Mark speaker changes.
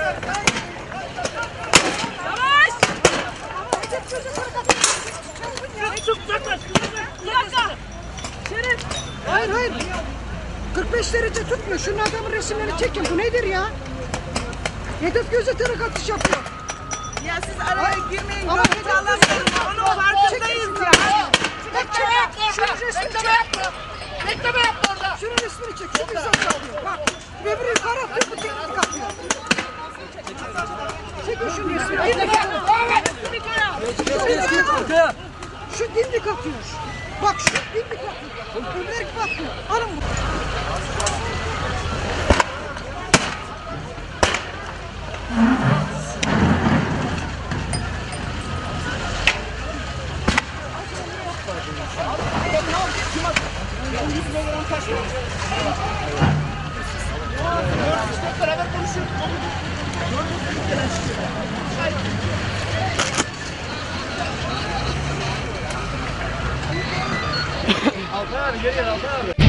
Speaker 1: Hayır hayır. 45 derece tutmuyor. Şunun adamın resimlerini çekin. Bu nedir ya? Hedef gözeterek atış yapıyor.
Speaker 2: Ya siz araya girmeyin. Görüntü alamıyorum. Onun farkındayız ya.
Speaker 1: Şunun resmini çek.
Speaker 3: Bekleme yapma orada.
Speaker 1: Şunun resmini çek. Şu bizzat kalıyor. Bak. Öbürü yukarı atıyor. Bu teknik atıyor. Çekin şunun resmini. Şu dimdik atıyor. Bak şu dimdik atıyor. Öbürü gibi atıyor. Alın bunu.
Speaker 3: Beraber konuşuyoruz.
Speaker 4: Altan abi gel Altan abi.